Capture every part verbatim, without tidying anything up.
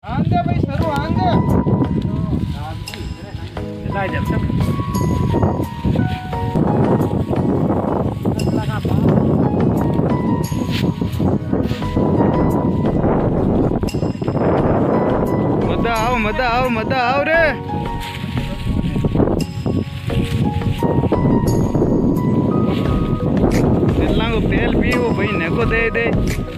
आंदे भाई सरू आंदे ला जब सब मदा आओ मदा आओ मदा आओ रे को तेल पी वो भाई ने को दे दे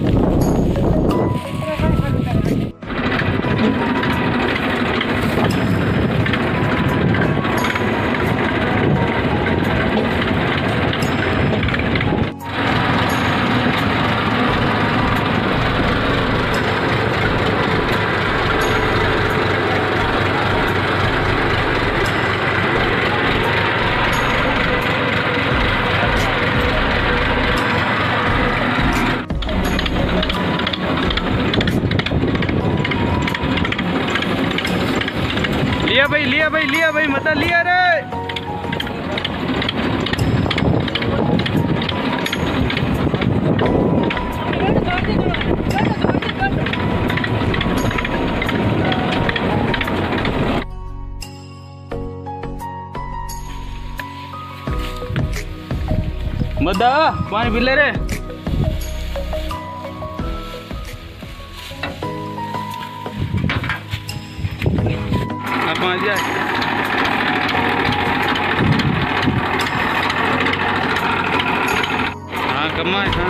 लिया भाई लिया भाई लिया भाई मता लिया रे मदा पानी पी ले रे पाँच जाए हाँ कमा है।